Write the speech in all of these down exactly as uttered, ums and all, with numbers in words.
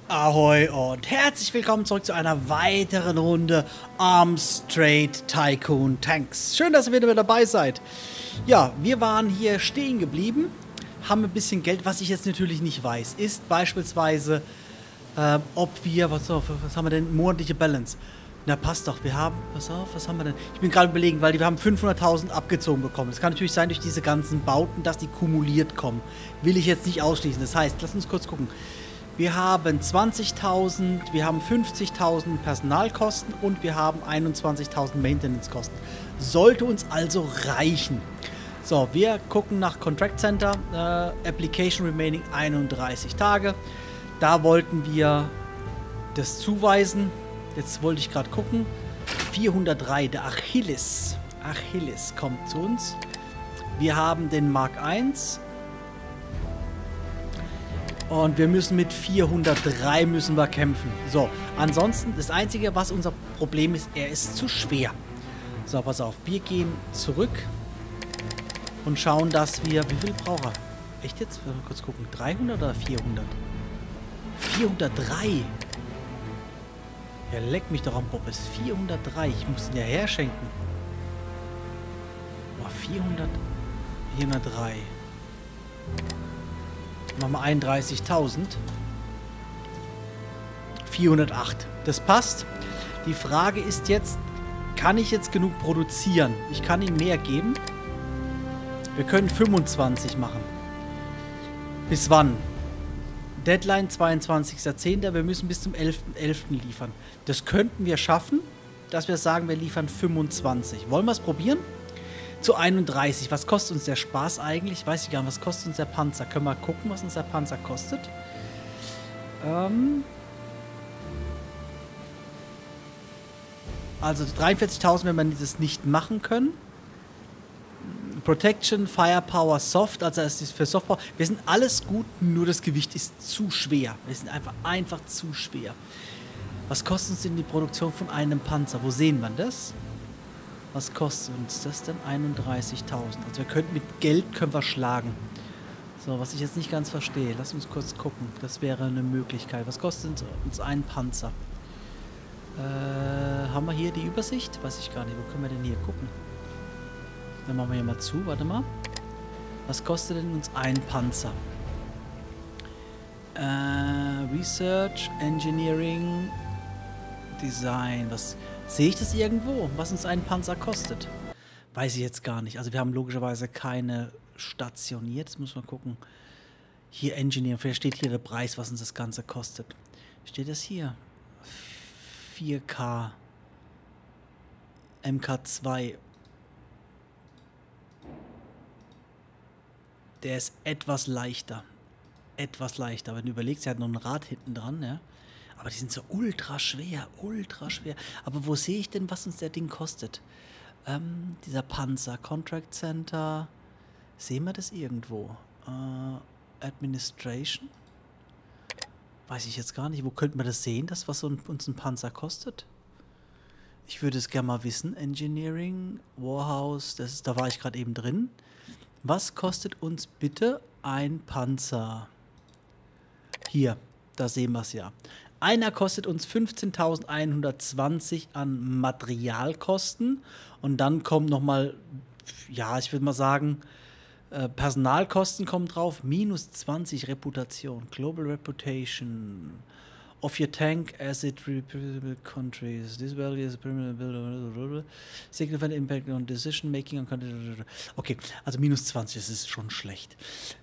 Ahoi und herzlich willkommen zurück zu einer weiteren Runde Arms Trade Tycoon Tanks. Schön, dass ihr wieder mit dabei seid. Ja, wir waren hier stehen geblieben, haben ein bisschen Geld. Was ich jetzt natürlich nicht weiß, ist beispielsweise, äh, ob wir, was, was haben wir denn, monatliche Balance. Na, passt doch, wir haben, pass auf, was haben wir denn? Ich bin gerade überlegen, weil wir haben fünfhunderttausend abgezogen bekommen. Es kann natürlich sein durch diese ganzen Bauten, dass die kumuliert kommen. Will ich jetzt nicht ausschließen. Das heißt, lass uns kurz gucken. Wir haben zwanzigtausend, wir haben fünfzigtausend Personalkosten und wir haben einundzwanzigtausend Maintenance-Kosten. Sollte uns also reichen. So, wir gucken nach Contract Center, äh, Application Remaining einunddreißig Tage. Da wollten wir das zuweisen. Jetzt wollte ich gerade gucken. vierhundertdrei, der Achilles. Achilles kommt zu uns. Wir haben den Mark eins. Und wir müssen mit vierhundertdrei müssen wir kämpfen. So, ansonsten, das Einzige, was unser Problem ist, er ist zu schwer. So, pass auf. Wir gehen zurück und schauen, dass wir... Wie viel braucht er? Echt jetzt? Mal kurz gucken. dreihundert oder vierhundert? vierhundertdrei. Ja, leck mich doch am Bob. Ist vierhundertdrei. Ich muss ihn ja herschenken. Boah, vierhundert... vierhundertdrei. Machen wir einunddreißigtausend. vierhundertacht. Das passt. Die Frage ist jetzt, kann ich jetzt genug produzieren? Ich kann ihm mehr geben. Wir können fünfundzwanzig machen. Bis wann? Deadline zweiundzwanzigster zehnter Wir müssen bis zum elften elften liefern. Das könnten wir schaffen, dass wir sagen, wir liefern fünfundzwanzig. Wollen wir es probieren? Zu einunddreißig. Was kostet uns der Spaß eigentlich? Weiß ich gar nicht. Was kostet uns der Panzer? Können wir gucken, was uns der Panzer kostet? Ähm also dreiundvierzigtausend, wenn wir das nicht machen können. Protection, Firepower, Soft. Also das ist für Softpower. Wir sind alles gut, nur das Gewicht ist zu schwer. Wir sind einfach, einfach zu schwer. Was kostet uns denn die Produktion von einem Panzer? Wo sehen wir das? Was kostet uns das denn? einunddreißigtausend. Also wir könnten mit Geld können wir schlagen. So, was ich jetzt nicht ganz verstehe. Lass uns kurz gucken. Das wäre eine Möglichkeit. Was kostet uns ein Panzer? Äh, haben wir hier die Übersicht? Weiß ich gar nicht. Wo können wir denn hier gucken? Dann machen wir hier mal zu. Warte mal. Was kostet denn uns ein Panzer? Äh, Research, Engineering, Design. Was... Sehe ich das irgendwo, was uns ein Panzer kostet? Weiß ich jetzt gar nicht. Also wir haben logischerweise keine stationiert. Jetzt muss man gucken. Hier Engineering. Vielleicht steht hier der Preis, was uns das Ganze kostet. Steht das hier? vier K. M K zwei. Der ist etwas leichter. Etwas leichter. Wenn du überlegst, er hat noch ein Rad hinten dran, ja. Aber die sind so ultra schwer, ultra schwer. Aber wo sehe ich denn, was uns der Ding kostet? Ähm, dieser Panzer, Contract Center. Sehen wir das irgendwo? Äh, Administration? Weiß ich jetzt gar nicht. Wo könnten wir das sehen, das, was uns ein Panzer kostet? Ich würde es gerne mal wissen. Engineering, Warhouse, das ist, da war ich gerade eben drin. Was kostet uns bitte ein Panzer? Hier, da sehen wir es ja. Einer kostet uns fünfzehntausendeinhundertzwanzig an Materialkosten und dann kommen nochmal, ja, ich würde mal sagen, äh, Personalkosten kommen drauf, minus zwanzig Reputation, Global Reputation of your tank as it represents countries. This value is a significant impact on decision making. Okay, also minus zwanzig, das ist schon schlecht.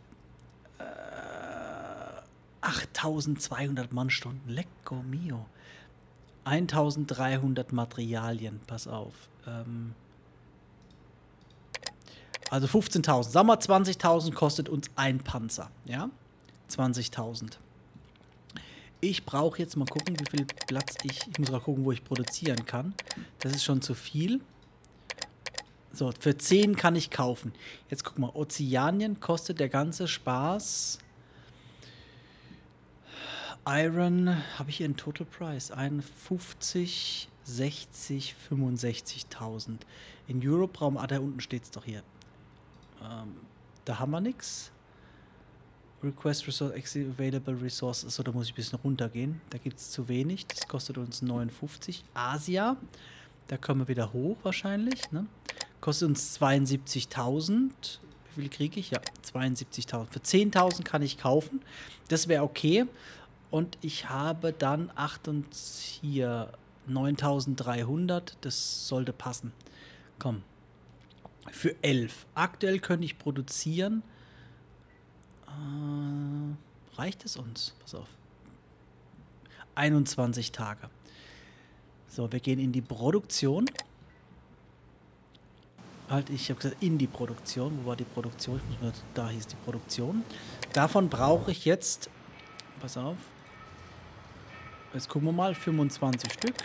achttausendzweihundert Mannstunden, lecco mio. eintausenddreihundert Materialien, pass auf. Ähm also fünfzehntausend, sagen wir zwanzigtausend kostet uns ein Panzer, ja? zwanzigtausend. Ich brauche jetzt mal gucken, wie viel Platz ich, ich muss mal gucken, wo ich produzieren kann. Das ist schon zu viel. So, für zehn kann ich kaufen. Jetzt guck mal, Ozeanien kostet der ganze Spaß... Iron, habe ich hier einen Total Price? einundfünfzig, sechzig, fünfundsechzigtausend. In Europe-Raum, ah, da unten steht es doch hier. Ähm, da haben wir nichts. Request Resource Available Resources. So, da muss ich ein bisschen runtergehen. Da gibt es zu wenig. Das kostet uns neunundfünfzig. Asia. Da kommen wir wieder hoch wahrscheinlich. Ne? Kostet uns zweiundsiebzigtausend. Wie viel kriege ich? Ja, zweiundsiebzigtausend. Für zehntausend kann ich kaufen. Das wäre okay. Und ich habe dann acht und hier neuntausenddreihundert. Das sollte passen. Komm. Für elf. Aktuell könnte ich produzieren. Äh, reicht es uns? Pass auf. einundzwanzig Tage. So, wir gehen in die Produktion. Halt, ich habe gesagt, in die Produktion. Wo war die Produktion? Ich muss mal, da hieß die Produktion. Davon brauche ich jetzt, pass auf, jetzt gucken wir mal, fünfundzwanzig Stück.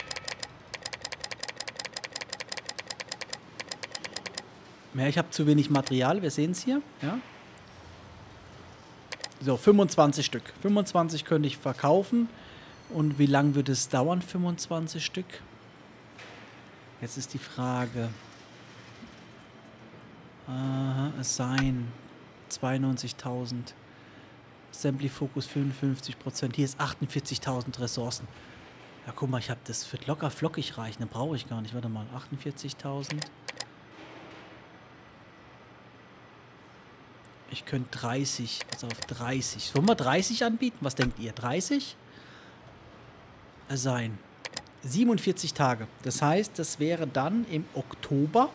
Ja, ich habe zu wenig Material, wir sehen es hier. Ja. So, fünfundzwanzig Stück. fünfundzwanzig könnte ich verkaufen. Und wie lange würde es dauern, fünfundzwanzig Stück? Jetzt ist die Frage. Aha, Assign zweiundneunzigtausend. Assembly Focus fünfundfünfzig Prozent. Hier ist achtundvierzigtausend Ressourcen. Ja, guck mal, ich habe das wird locker flockig reichen. Dann brauche ich gar nicht. Warte mal, achtundvierzigtausend. Ich könnte dreißig, also auf dreißig. Sollen wir dreißig anbieten? Was denkt ihr? dreißig? Sein. siebenundvierzig Tage. Das heißt, das wäre dann im Oktober.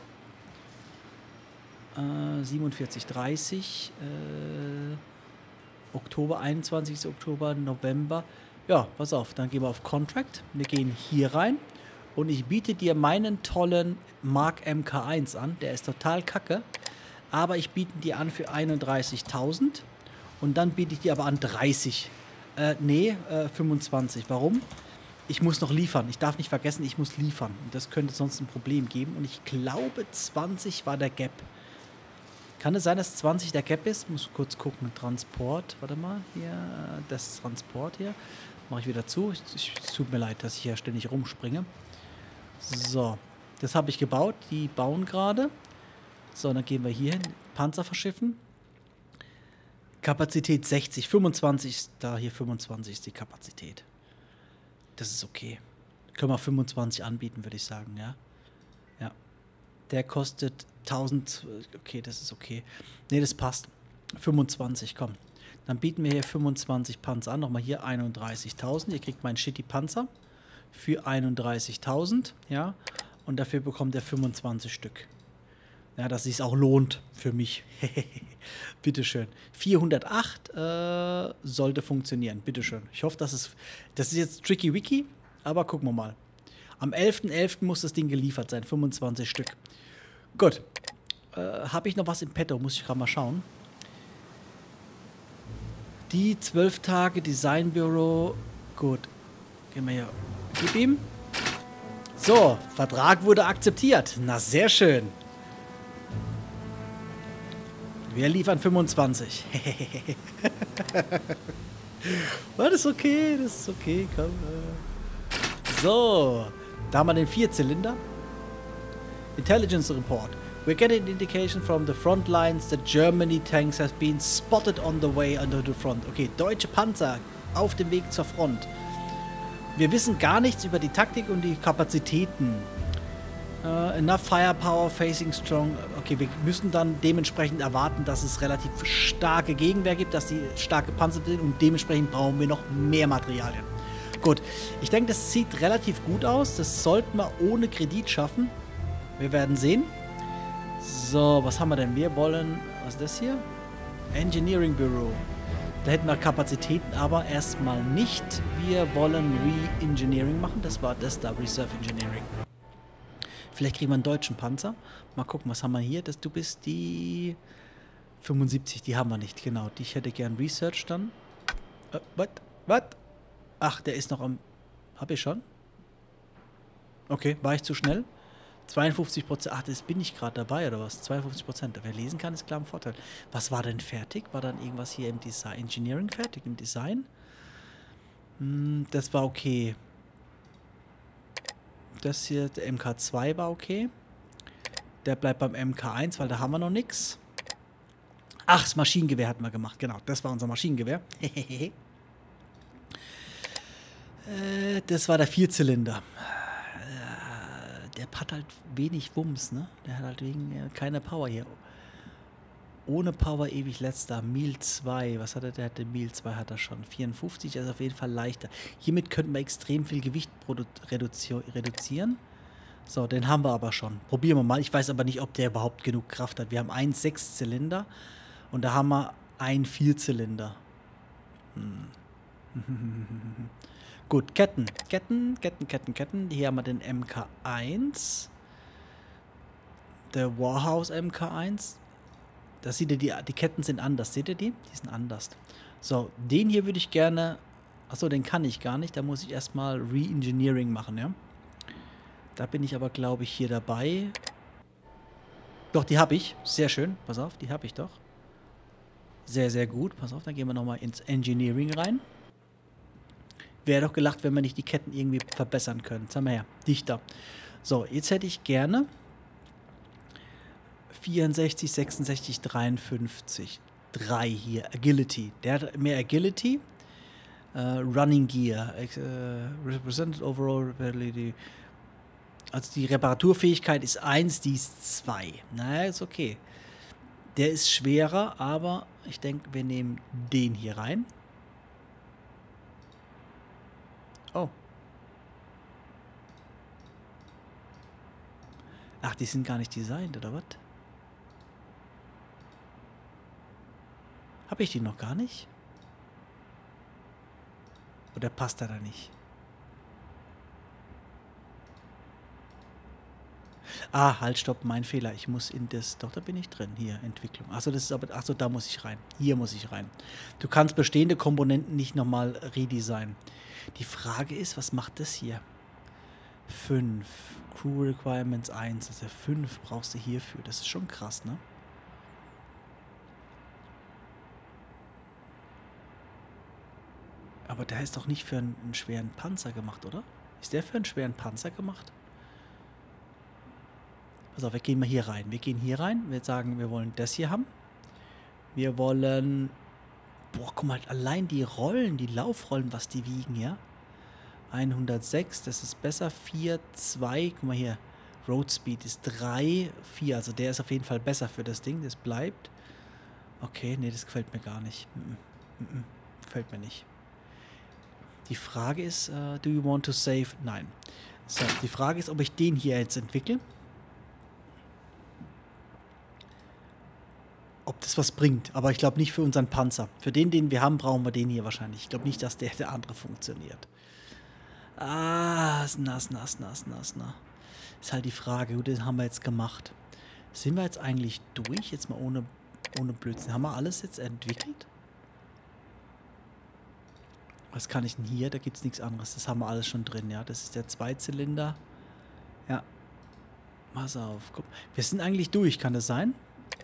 Äh, siebenundvierzig, dreißig. Äh, Oktober, einundzwanzigster Oktober, November. Ja, pass auf, dann gehen wir auf Contract. Wir gehen hier rein. Und ich biete dir meinen tollen Mark M K eins an. Der ist total kacke. Aber ich biete dir an für einunddreißigtausend. Und dann biete ich dir aber an dreißig. Äh, nee, äh, fünfundzwanzig. Warum? Ich muss noch liefern. Ich darf nicht vergessen, ich muss liefern. Und das könnte sonst ein Problem geben. Und ich glaube, zwanzig war der Gap. Kann es sein, dass zwanzig der Gap ist? Muss kurz gucken. Transport. Warte mal. Hier. Das Transport hier. Mache ich wieder zu. Es tut mir leid, dass ich hier ständig rumspringe. So. Das habe ich gebaut. Die bauen gerade. So, dann gehen wir hier hin. Panzer verschiffen. Kapazität sechzig. fünfundzwanzig ist da. Hier fünfundzwanzig ist die Kapazität. Das ist okay. Können wir fünfundzwanzig anbieten, würde ich sagen, ja. Ja. Der kostet tausend. Okay, das ist okay. Ne, das passt. fünfundzwanzig, komm. Dann bieten wir hier fünfundzwanzig Panzer an. Nochmal hier einunddreißigtausend. Ihr kriegt meinen Shitty Panzer für einunddreißigtausend, ja. Und dafür bekommt er fünfundzwanzig Stück. Ja, dass es sich auch lohnt für mich. Bitteschön. vierhundertacht äh, sollte funktionieren. Bitteschön. Ich hoffe, dass es. Das ist jetzt tricky wiki, aber gucken wir mal. Am elften elften muss das Ding geliefert sein. fünfundzwanzig Stück. Gut. Äh, Habe ich noch was im Petto? Muss ich gerade mal schauen. Die zwölf Tage Designbüro. Gut. Gehen wir hier. Gib ihm. So, Vertrag wurde akzeptiert. Na, sehr schön. Wir liefern fünfundzwanzig. Das ist okay, das ist okay. Komm. So, da haben wir den Vierzylinder. Intelligence Report. We're getting an indication from the front lines that Germany tanks has been spotted on the way under the front. Okay, deutsche Panzer auf dem Weg zur Front. Wir wissen gar nichts über die Taktik und die Kapazitäten. Uh, enough firepower facing strong. Okay, wir müssen dann dementsprechend erwarten, dass es relativ starke Gegenwehr gibt, dass die starke Panzer sind und dementsprechend brauchen wir noch mehr Materialien. Gut, ich denke, das sieht relativ gut aus. Das sollten wir ohne Kredit schaffen. Wir werden sehen. So, was haben wir denn? Wir wollen, was ist das hier? Engineering Bureau. Da hätten wir Kapazitäten, aber erstmal nicht. Wir wollen Re-Engineering machen. Das war das da, Reserve Engineering. Vielleicht kriegen wir einen deutschen Panzer. Mal gucken, was haben wir hier? Das, du bist die fünfundsiebzig, die haben wir nicht, genau. Die ich hätte gern Research dann. Äh, was? Was? Ach, der ist noch am... Hab ich schon? Okay, war ich zu schnell? zweiundfünfzig Prozent. Ach, das bin ich gerade dabei, oder was? zweiundfünfzig Prozent. Wer lesen kann, ist klar ein Vorteil. Was war denn fertig? War dann irgendwas hier im Design? Engineering fertig? Im Design? Hm, das war okay. Das hier, der M K zwei war okay. Der bleibt beim M K eins, weil da haben wir noch nichts. Ach, das Maschinengewehr hatten wir gemacht. Genau, das war unser Maschinengewehr. äh, das war der Vierzylinder. Äh, der hat halt wenig Wumms, ne? Der hat halt wegen äh, keine Power hier. Ohne Power ewig letzter. Mil zwei. Was hat er? Der hatte Mil zwei hat er schon. vierundfünfzig, der ist auf jeden Fall leichter. Hiermit könnten wir extrem viel Gewicht reduzi reduzieren. So, den haben wir aber schon. Probieren wir mal. Ich weiß aber nicht, ob der überhaupt genug Kraft hat. Wir haben einen Sechszylinder und da haben wir einen Vierzylinder. Hm. Gut, Ketten. Ketten, Ketten, Ketten, Ketten. Hier haben wir den M K eins. Der Warhouse M K eins. Das seht ihr, die, die Ketten sind anders. Seht ihr die? Die sind anders. So, den hier würde ich gerne... Achso, den kann ich gar nicht. Da muss ich erstmal Re-Engineering machen, ja. Da bin ich aber, glaube ich, hier dabei. Doch, die habe ich. Sehr schön. Pass auf, die habe ich doch. Sehr, sehr gut. Pass auf, dann gehen wir nochmal ins Engineering rein. Wäre doch gelacht, wenn wir nicht die Ketten irgendwie verbessern können. Jetzt haben wir her. Dichter. So, jetzt hätte ich gerne vierundsechzig, sechsundsechzig, dreiundfünfzig. drei hier. Agility. Der hat mehr Agility. Uh, Running Gear. Uh, represented Overall Repairability. Also die Reparaturfähigkeit ist eins, die ist zwei. Naja, ist okay. Der ist schwerer, aber ich denke, wir nehmen den hier rein. Oh. Ach, die sind gar nicht designt, oder was? Habe ich die noch gar nicht? Oder passt er da nicht? Ah, halt, stopp, mein Fehler. Ich muss in das... Doch, da bin ich drin. Hier, Entwicklung. Achso, das ist aber... Achso, da muss ich rein. Hier muss ich rein. Du kannst bestehende Komponenten nicht nochmal redesignen. Die Frage ist, was macht das hier? fünf. Crew Requirements eins. Also fünf brauchst du hierfür. Das ist schon krass, ne? Aber der ist doch nicht für einen, einen schweren Panzer gemacht, oder? Ist der für einen schweren Panzer gemacht? Pass auf, wir gehen mal hier rein. Wir gehen hier rein. Wir sagen, wir wollen das hier haben. Wir wollen... Boah, guck mal, allein die Rollen, die Laufrollen, was die wiegen, ja? hundertsechs, das ist besser. vier, zwei, guck mal hier. Road Speed ist drei, vier. Also der ist auf jeden Fall besser für das Ding. Das bleibt. Okay, nee, das gefällt mir gar nicht. Mm -mm. Mm -mm. Gefällt mir nicht. Die Frage ist, uh, do you want to save? Nein. So, die Frage ist, ob ich den hier jetzt entwickle. Ob das was bringt. Aber ich glaube nicht für unseren Panzer. Für den, den wir haben, brauchen wir den hier wahrscheinlich. Ich glaube nicht, dass der, der andere funktioniert. Ah, ist nass, nass, nass, nass, nass. Ist halt die Frage. Gut, den haben wir jetzt gemacht. Sind wir jetzt eigentlich durch? Jetzt mal ohne, ohne Blödsinn. Haben wir alles jetzt entwickelt? Was kann ich denn hier? Da gibt es nichts anderes. Das haben wir alles schon drin, ja. Das ist der Zweizylinder. Ja. Pass auf. Guck. Wir sind eigentlich durch, kann das sein?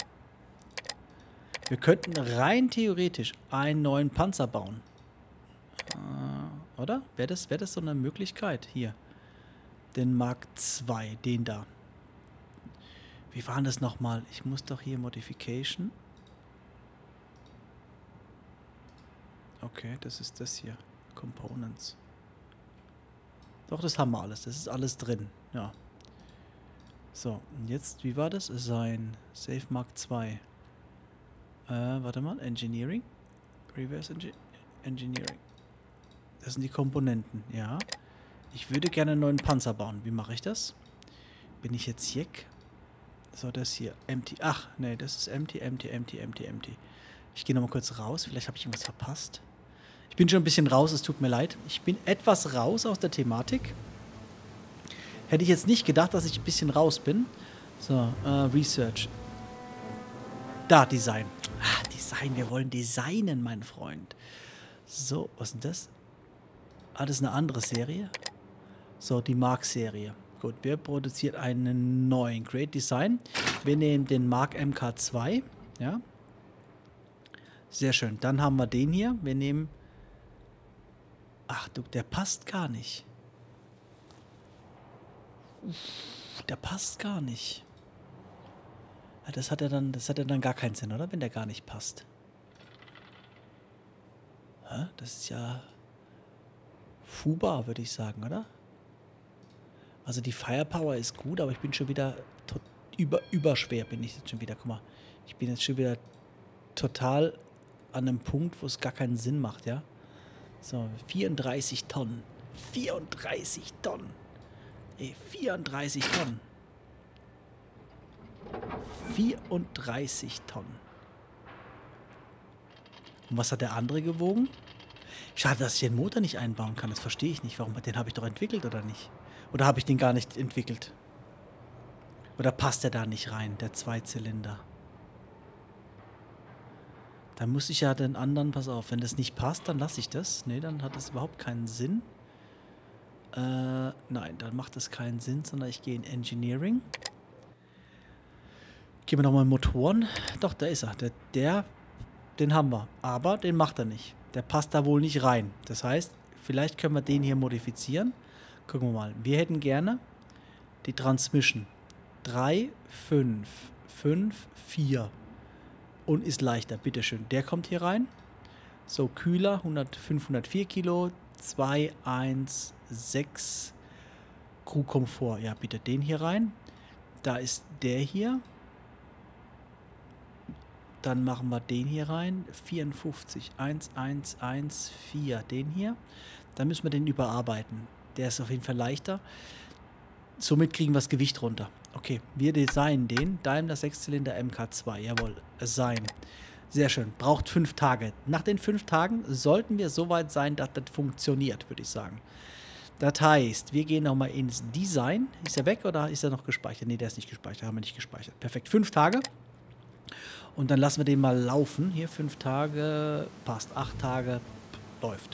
Wir könnten rein theoretisch einen neuen Panzer bauen. Äh, oder? Wäre das, wär das so eine Möglichkeit? Hier. Den Mark zwei, den da. Wie war das nochmal? Ich muss doch hier Modification. Okay, das ist das hier. Components. Doch, das haben wir alles. Das ist alles drin. Ja. So, und jetzt, wie war das? Sein Save Mark zwei. Äh, warte mal. Engineering. Reverse Engi Engineering. Das sind die Komponenten, ja. Ich würde gerne einen neuen Panzer bauen. Wie mache ich das? Bin ich jetzt Jack? So, das hier. Empty. Ach, nee, das ist empty, empty, empty, empty, empty. Ich gehe nochmal kurz raus. Vielleicht habe ich irgendwas verpasst. Ich bin schon ein bisschen raus, es tut mir leid. Ich bin etwas raus aus der Thematik. Hätte ich jetzt nicht gedacht, dass ich ein bisschen raus bin. So, äh, Research. Da, Design. Ah, Design, wir wollen designen, mein Freund. So, was ist denn das? Ah, das ist eine andere Serie. So, die Mark-Serie. Gut, wir produzieren einen neuen Great Design. Wir nehmen den Mark M K zwei. Ja. Sehr schön. Dann haben wir den hier. Wir nehmen... Ach du, der passt gar nicht. Der passt gar nicht. Das hat ja dann, das hat ja dann gar keinen Sinn, oder? Wenn der gar nicht passt. Hä? Das ist ja Fuba, würde ich sagen, oder? Also die Firepower ist gut, aber ich bin schon wieder über, überschwer bin ich jetzt schon wieder. Guck mal, ich bin jetzt schon wieder total an einem Punkt, wo es gar keinen Sinn macht, ja? So, vierunddreißig Tonnen. vierunddreißig Tonnen. Ey, vierunddreißig Tonnen. vierunddreißig Tonnen. Und was hat der andere gewogen? Schade, dass ich den Motor nicht einbauen kann. Das verstehe ich nicht. Warum? Den habe ich doch entwickelt, oder nicht? Oder habe ich den gar nicht entwickelt? Oder passt der da nicht rein, der Zweizylinder? Dann muss ich ja den anderen, pass auf, wenn das nicht passt, dann lasse ich das. Nee, dann hat das überhaupt keinen Sinn. Äh, nein, dann macht das keinen Sinn, sondern ich gehe in Engineering. Gehen wir nochmal in Motoren. Doch, da ist er. Der, der, den haben wir. Aber den macht er nicht. Der passt da wohl nicht rein. Das heißt, vielleicht können wir den hier modifizieren. Gucken wir mal. Wir hätten gerne die Transmission. drei, fünf, fünf, vier. Und ist leichter. Bitteschön. Der kommt hier rein. So, Kühler. fünfhundertvier Kilo. zwei, eins, sechs. Crew-Komfort. Ja, bitte den hier rein. Da ist der hier. Dann machen wir den hier rein. vierundfünfzig. eins, eins, eins, vier. Den hier. Dann müssen wir den überarbeiten. Der ist auf jeden Fall leichter. Somit kriegen wir das Gewicht runter. Okay, wir designen den. Daimler Sechszylinder M K zwei. Jawohl, sein. Sehr schön. Braucht fünf Tage. Nach den fünf Tagen sollten wir so weit sein, dass das funktioniert, würde ich sagen. Das heißt, wir gehen nochmal ins Design. Ist er weg oder ist er noch gespeichert? Ne, der ist nicht gespeichert. Haben wir nicht gespeichert. Perfekt. Fünf Tage. Und dann lassen wir den mal laufen. Hier fünf Tage, passt. Acht Tage, läuft.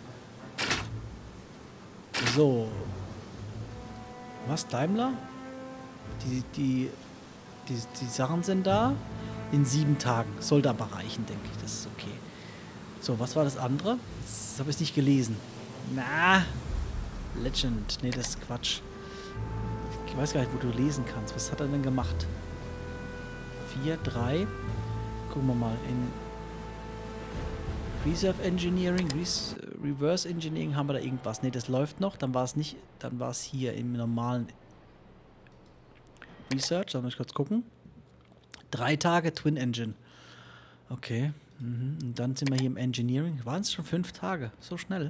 So. Was, Daimler? Die, die, die, die Sachen sind da. In sieben Tagen. Sollte aber reichen, denke ich. Das ist okay. So, was war das andere? Das habe ich nicht gelesen. Na. Legend. Nee, das ist Quatsch. Ich weiß gar nicht, wo du lesen kannst. Was hat er denn gemacht? vier, drei. Gucken wir mal. In Reserve Engineering, Res Reverse Engineering haben wir da irgendwas. Ne, das läuft noch. Dann war es nicht, dann war es hier im normalen Research. Da muss ich kurz gucken. Drei Tage Twin Engine. Okay. Mhm. Und dann sind wir hier im Engineering. Waren es schon fünf Tage? So schnell.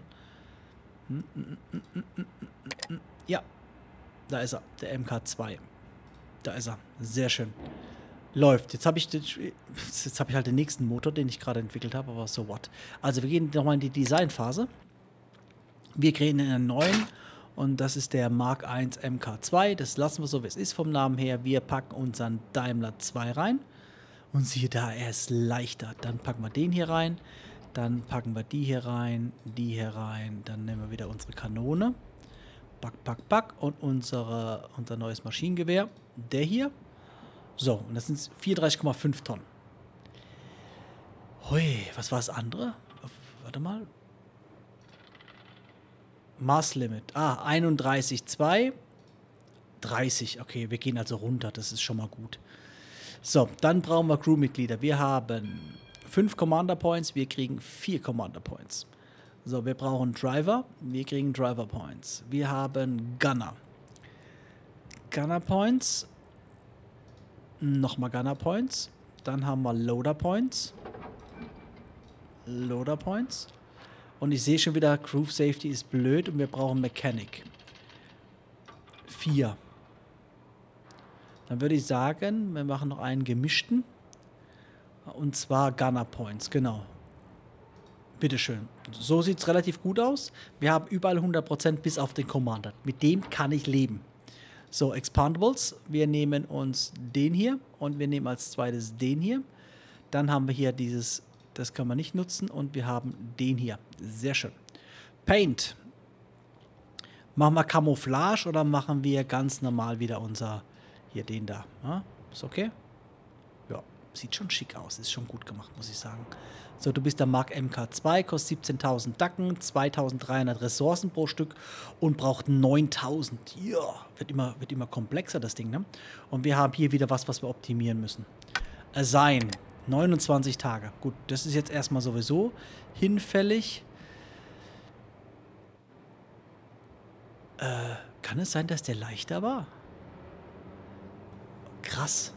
Ja. Da ist er. Der M K zwei. Da ist er. Sehr schön. Läuft. Jetzt habe ich, jetzt hab ich halt den nächsten Motor, den ich gerade entwickelt habe, aber so what. Also wir gehen nochmal in die Designphase. Wir kriegen einen neuen und das ist der Mark eins M K zwei. Das lassen wir so, wie es ist vom Namen her. Wir packen unseren Daimler zwei rein und siehe da, er ist leichter. Dann packen wir den hier rein, dann packen wir die hier rein, die hier rein, dann nehmen wir wieder unsere Kanone. Pack, pack, pack und unsere, unser neues Maschinengewehr. Der hier. So, und das sind vierunddreißig Komma fünf Tonnen. Hui, was war das andere? Warte mal. Maßlimit. Ah, einunddreißig Komma zwei. dreißig. Okay, wir gehen also runter. Das ist schon mal gut. So, dann brauchen wir Crewmitglieder. Wir haben fünf Commander Points. Wir kriegen vier Commander Points. So, wir brauchen Driver. Wir kriegen Driver Points. Wir haben Gunner. Gunner Points. Nochmal Gunner Points. Dann haben wir Loader Points. Loader Points. Und ich sehe schon wieder, Crew Safety ist blöd und wir brauchen Mechanic. Vier. Dann würde ich sagen, wir machen noch einen gemischten. Und zwar Gunner Points, genau. Bitteschön. So sieht es relativ gut aus. Wir haben überall hundert Prozent bis auf den Commander. Mit dem kann ich leben. So, Expandables. Wir nehmen uns den hier und wir nehmen als zweites den hier. Dann haben wir hier dieses, das kann man nicht nutzen und wir haben den hier. Sehr schön. Paint. Machen wir Camouflage oder machen wir ganz normal wieder unser, hier den da. Ja, ist okay? Ja, sieht schon schick aus. Ist schon gut gemacht, muss ich sagen. So, du bist der Mark M K zwei, kostet siebzehntausend Dacken, zweitausenddreihundert Ressourcen pro Stück und braucht neuntausend. Ja, wird immer, wird immer komplexer, das Ding, ne? Und wir haben hier wieder was, was wir optimieren müssen. Assign, neunundzwanzig Tage. Gut, das ist jetzt erstmal sowieso hinfällig. Äh, kann es sein, dass der leichter war? Krass.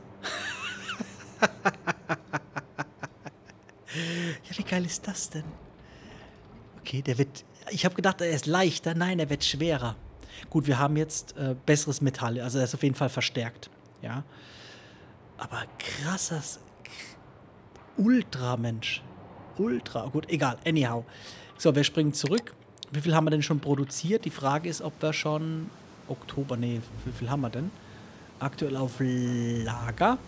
Ja, wie geil ist das denn? Okay, der wird... Ich habe gedacht, er ist leichter. Nein, er wird schwerer. Gut, wir haben jetzt äh, besseres Metall. Also er ist auf jeden Fall verstärkt. Ja. Aber krasses... Ultra, Mensch. Ultra. Gut, egal. Anyhow. So, wir springen zurück. Wie viel haben wir denn schon produziert? Die Frage ist, ob wir schon... Oktober... Nee, wie viel haben wir denn? Aktuell auf Lager.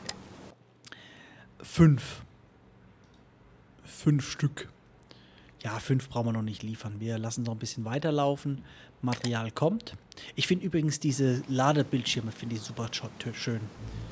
Fünf. Fünf Stück. Ja, fünf brauchen wir noch nicht liefern. Wir lassen noch ein bisschen weiterlaufen. Material kommt. Ich finde übrigens diese Ladebildschirme, finde ich super schön.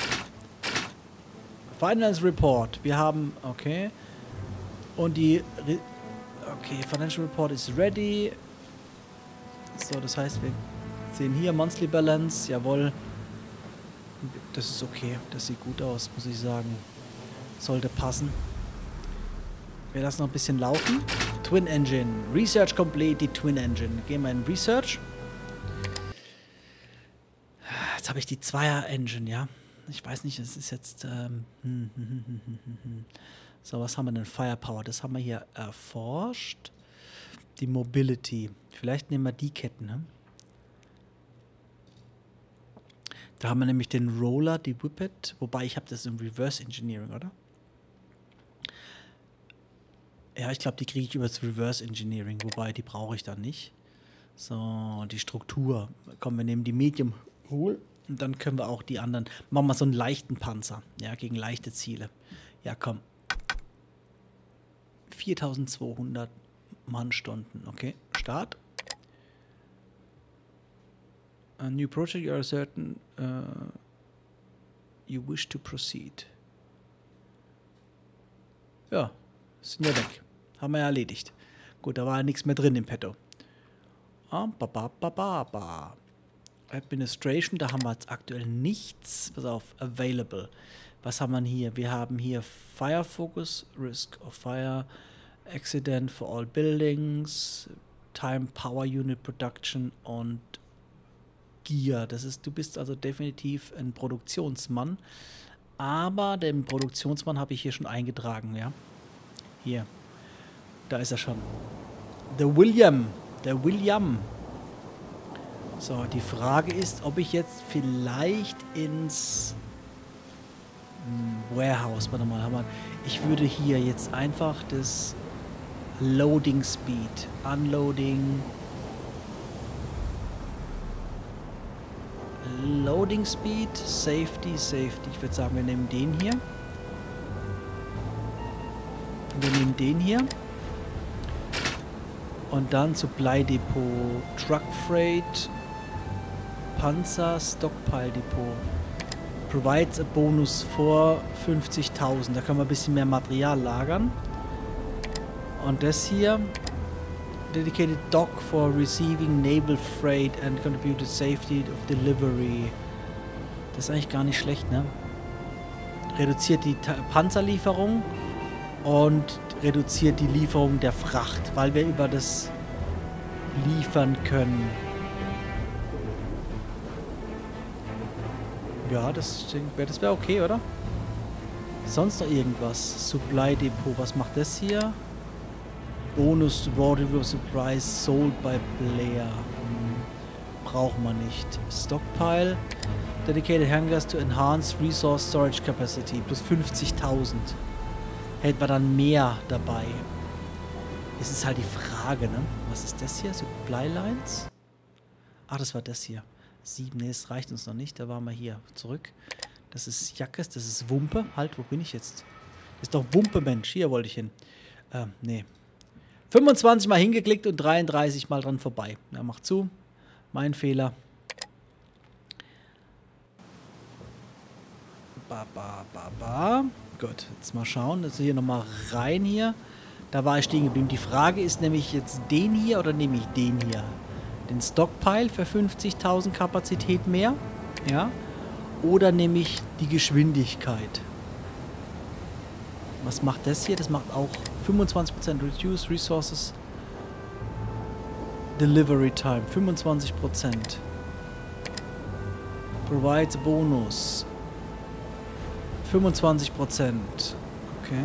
Finance Report. Wir haben, okay. Und die, okay, Financial Report ist ready. So, das heißt, wir sehen hier Monthly Balance. Jawohl. Das ist okay. Das sieht gut aus, muss ich sagen. Sollte passen. Wir lassen noch ein bisschen laufen. Twin Engine. Research complete, die Twin Engine. Gehen wir in Research. Jetzt habe ich die Zweier Engine, ja. Ich weiß nicht, es ist jetzt... Ähm, hm, hm, hm, hm, hm, hm. So, was haben wir denn? Firepower. Das haben wir hier erforscht. Die Mobility. Vielleicht nehmen wir die Ketten, ne? Da haben wir nämlich den Roller, die Whippet. Wobei, ich habe das im Reverse Engineering, oder? Ja, ich glaube, die kriege ich über das Reverse Engineering, wobei die brauche ich dann nicht. So, die Struktur. Komm, wir nehmen die Medium Hull und dann können wir auch die anderen. Machen wir so einen leichten Panzer, ja, gegen leichte Ziele. Ja, komm. viertausendzweihundert Mannstunden, okay. Start. A new project, you are certain uh, you wish to proceed. Ja, sind ja weg. Haben wir ja erledigt. Gut, da war ja nichts mehr drin im Petto. Ah, ba, ba, ba, ba, ba. Administration, da haben wir jetzt aktuell nichts. Pass auf, available. Was haben wir hier? Wir haben hier Fire Focus, Risk of Fire, Accident for all Buildings, Time Power Unit Production und Gear. Das ist, du bist also definitiv ein Produktionsmann. Aber den Produktionsmann habe ich hier schon eingetragen, ja. Hier. Da ist er schon. Der William. Der William. So, die Frage ist, ob ich jetzt vielleicht ins hm, Warehouse, warte mal, haben wir, ich würde hier jetzt einfach das Loading Speed, Unloading, Loading Speed, Safety, Safety. Ich würde sagen, wir nehmen den hier. Wir nehmen den hier. Und dann Supply Depot, Truck Freight, Panzer, Stockpile Depot. Provides a Bonus vor fünfzigtausend. Da können wir ein bisschen mehr Material lagern. Und das hier, Dedicated Dock for Receiving Naval Freight and Contributed Safety of Delivery. Das ist eigentlich gar nicht schlecht, ne? Reduziert die Ta- Panzerlieferung und reduziert die Lieferung der Fracht, weil wir über das liefern können. Ja, das, das wäre okay, oder? Sonst noch irgendwas? Supply Depot, was macht das hier? Bonus to Raw River Surprise sold by Blair. Hm, brauchen wir nicht. Stockpile. Dedicated Hangars to enhance Resource Storage Capacity. Plus fünfzigtausend. Hätten wir dann mehr dabei. Es ist halt die Frage, ne? Was ist das hier? Supply Lines? Ach, das war das hier. Sieben, ne, es reicht uns noch nicht. Da waren wir hier. Zurück. Das ist Jackes, das ist Wumpe. Halt, wo bin ich jetzt? Das ist doch Wumpe, Mensch. Hier wollte ich hin. Ähm, nee. fünfundzwanzig Mal hingeklickt und dreiunddreißig Mal dran vorbei. Ja, mach zu. Mein Fehler. ba, ba, ba, ba. Gut, jetzt mal schauen. Also hier nochmal rein hier. Da war ich stehen geblieben. Die Frage ist nämlich jetzt den hier oder nehme ich den hier? Den Stockpile für fünfzigtausend Kapazität mehr. Ja. Oder nehme ich die Geschwindigkeit? Was macht das hier? Das macht auch fünfundzwanzig Prozent Reduce Resources Delivery Time. fünfundzwanzig Prozent. Provides Bonus. fünfundzwanzig Prozent. Okay.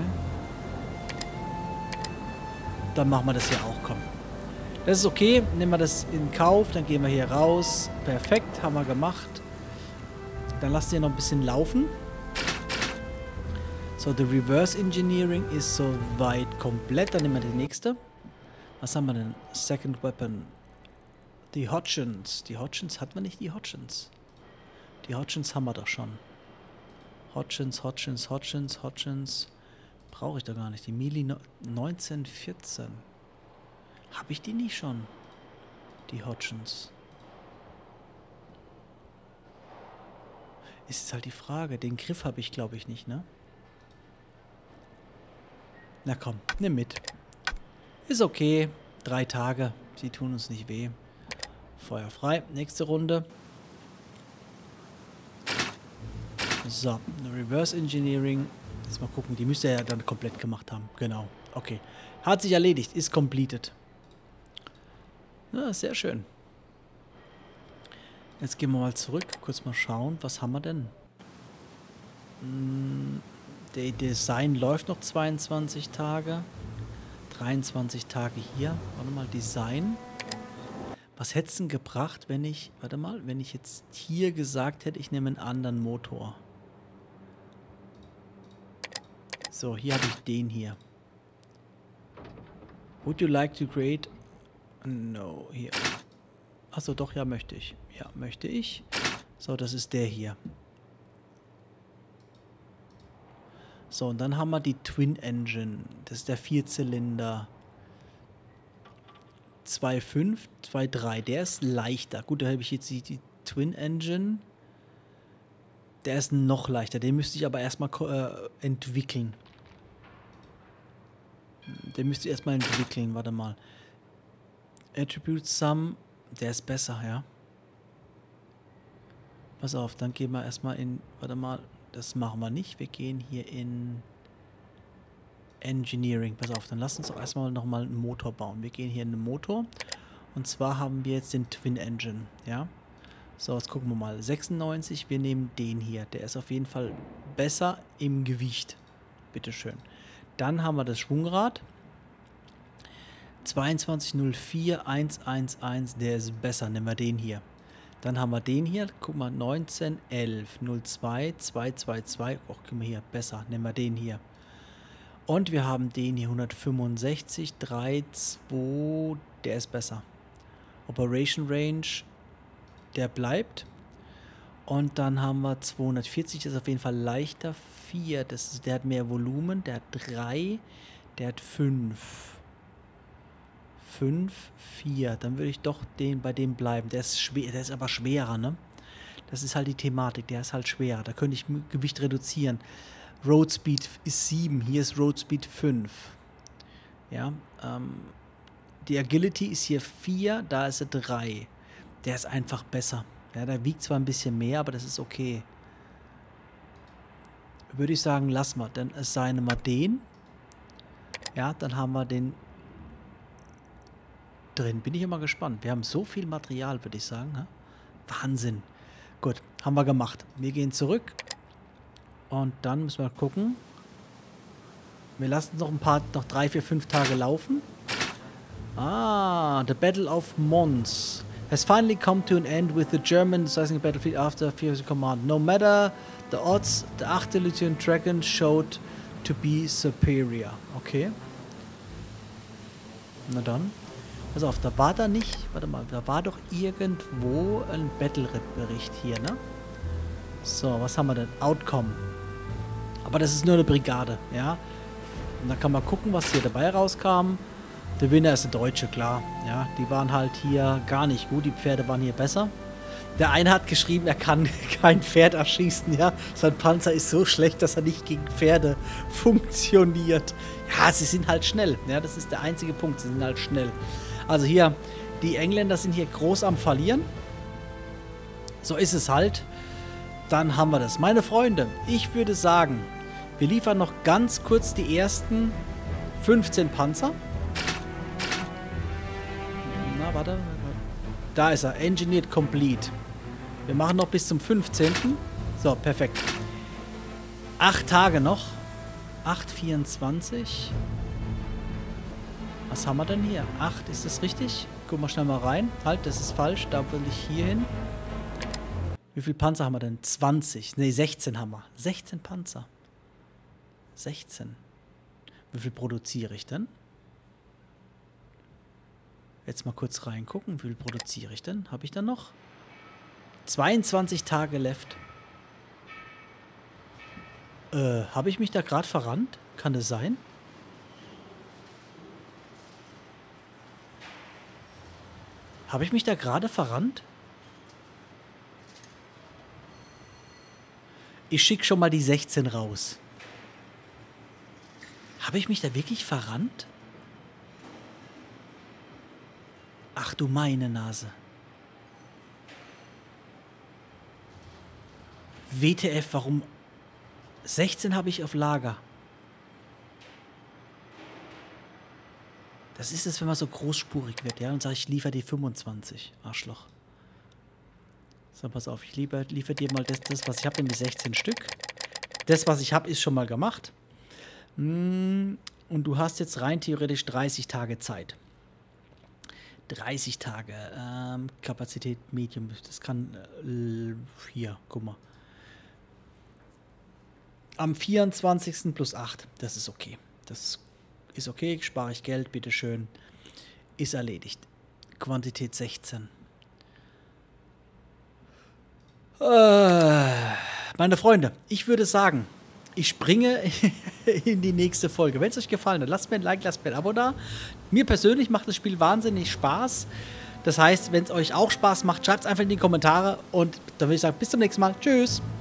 Dann machen wir das hier auch, komm. Das ist okay, nehmen wir das in Kauf, dann gehen wir hier raus. Perfekt, haben wir gemacht. Dann lasst ihr noch ein bisschen laufen. So, the Reverse Engineering ist soweit komplett. Dann nehmen wir die nächste. Was haben wir denn? Second Weapon. Die Hodgins. Die Hodgins, hat man nicht die Hodgins? Die Hodgins haben wir doch schon. Hodgins, Hodgins, Hodgins, Hodgins. Brauche ich da gar nicht. Die Mili neunzehn vierzehn. Habe ich die nicht schon? Die Hodgins. Ist halt die Frage. Den Griff habe ich, glaube ich, nicht, ne? Na komm, nimm mit. Ist okay. Drei Tage. Sie tun uns nicht weh. Feuer frei. Nächste Runde. So, Reverse Engineering. Jetzt mal gucken. Die müsste er ja dann komplett gemacht haben. Genau. Okay. Hat sich erledigt. Ist completed. Ja, sehr schön. Jetzt gehen wir mal zurück. Kurz mal schauen. Was haben wir denn? Hm, der Design läuft noch zweiundzwanzig Tage. dreiundzwanzig Tage hier. Warte mal, Design. Was hätte es denn gebracht, wenn ich... Warte mal, wenn ich jetzt hier gesagt hätte, ich nehme einen anderen Motor. So, hier habe ich den hier. Would you like to create... No, hier. Achso, doch, ja, möchte ich. Ja, möchte ich. So, das ist der hier. So, und dann haben wir die Twin Engine. Das ist der Vierzylinder. zwei Komma fünf, zwei Komma drei. Der ist leichter. Gut, da habe ich jetzt die, die Twin Engine. Der ist noch leichter. Den müsste ich aber erstmal äh, entwickeln. Den müsste ich erstmal entwickeln. Warte mal. Attribute Sum. Der ist besser, ja. Pass auf, dann gehen wir erstmal in... Warte mal, das machen wir nicht. Wir gehen hier in Engineering. Pass auf, dann lass uns doch erstmal nochmal einen Motor bauen. Wir gehen hier in den Motor. Und zwar haben wir jetzt den Twin Engine, ja. So, jetzt gucken wir mal. sechsundneunzig, wir nehmen den hier. Der ist auf jeden Fall besser im Gewicht. Bitteschön. Dann haben wir das Schwungrad. zweiundzwanzig null vier eins eins eins, der ist besser. Nehmen wir den hier. Dann haben wir den hier. Guck mal, neunzehn elf null zwei zwei zwei zwei. Och, guck mal hier, besser. Nehmen wir den hier. Und wir haben den hier hundertfünfundsechzig drei zwei, der ist besser. Operation Range, der bleibt. Und dann haben wir zweihundertvierzig, das ist auf jeden Fall leichter. vier, das ist, der hat mehr Volumen. Der hat drei, der hat fünf. fünf, vier. Dann würde ich doch den bei dem bleiben. Der ist schwer, der ist aber schwerer, ne? Das ist halt die Thematik, der ist halt schwerer. Da könnte ich Gewicht reduzieren. Road Speed ist sieben, hier ist Road Speed fünf. Ja, ähm, die Agility ist hier vier, da ist er drei. Der ist einfach besser. Ja, der wiegt zwar ein bisschen mehr, aber das ist okay. Würde ich sagen, lass mal. Dann assignen wir den. Ja, dann haben wir den drin. Bin ich immer gespannt. Wir haben so viel Material, würde ich sagen. Ja? Wahnsinn. Gut, haben wir gemacht. Wir gehen zurück. Und dann müssen wir gucken. Wir lassen noch ein paar, noch drei, vier, fünf Tage laufen. Ah, the Battle of Mons has finally come to an end with the German decising battlefield after fierce command. No matter the odds, the achte Lieutenant Dragon showed to be superior. Okay. Na dann. Pass auf, da war da nicht, warte mal, da war doch irgendwo ein Battle-Bericht hier, ne? So, was haben wir denn? Outcome. Aber das ist nur eine Brigade, ja? Und da kann man gucken, was hier dabei rauskam. Der Winner ist der Deutsche, klar. Ja, die waren halt hier gar nicht gut. Die Pferde waren hier besser. Der eine hat geschrieben, er kann kein Pferd erschießen, ja. Sein Panzer ist so schlecht, dass er nicht gegen Pferde funktioniert. Ja, sie sind halt schnell. Ja, das ist der einzige Punkt. Sie sind halt schnell. Also hier, die Engländer sind hier groß am Verlieren. So ist es halt. Dann haben wir das. Meine Freunde, ich würde sagen, wir liefern noch ganz kurz die ersten fünfzehn Panzer. Na, warte. Da ist er. Engineered Complete. Wir machen noch bis zum fünfzehnten So, perfekt. Acht Tage noch. acht vierundzwanzig. Was haben wir denn hier? acht, ist das richtig? Guck mal schnell mal rein. Halt, das ist falsch. Da will ich hier hin. Wie viele Panzer haben wir denn? zwanzig. Ne, sechzehn haben wir. sechzehn Panzer. sechzehn. Wie viel produziere ich denn? Jetzt mal kurz reingucken. Wie viel produziere ich denn? Habe ich dann noch? zweiundzwanzig Tage left. Äh, habe ich mich da gerade verrannt? Kann das sein? Habe ich mich da gerade verrannt? Ich schicke schon mal die sechzehn raus. Habe ich mich da wirklich verrannt? Ach du meine Nase. W T F, warum? sechzehn habe ich auf Lager. Das ist es, wenn man so großspurig wird, ja? Und sage ich, liefere die fünfundzwanzig. Arschloch. So, pass auf, ich liefere liefer dir mal das, das was ich habe, nämlich sechzehn Stück. Das, was ich habe, ist schon mal gemacht. Und du hast jetzt rein theoretisch dreißig Tage Zeit. dreißig Tage. Ähm, Kapazität Medium. Das kann... Äh, hier, guck mal. Am vierundzwanzigsten plus acht. Das ist okay. Das ist okay. Spare ich Geld, bitteschön. Ist erledigt. Quantität sechzehn. Äh, meine Freunde, ich würde sagen, ich springe in die nächste Folge. Wenn es euch gefallen hat, lasst mir ein Like, lasst mir ein Abo da. Mir persönlich macht das Spiel wahnsinnig Spaß. Das heißt, wenn es euch auch Spaß macht, schreibt es einfach in die Kommentare. Und dann würde ich sagen, bis zum nächsten Mal. Tschüss.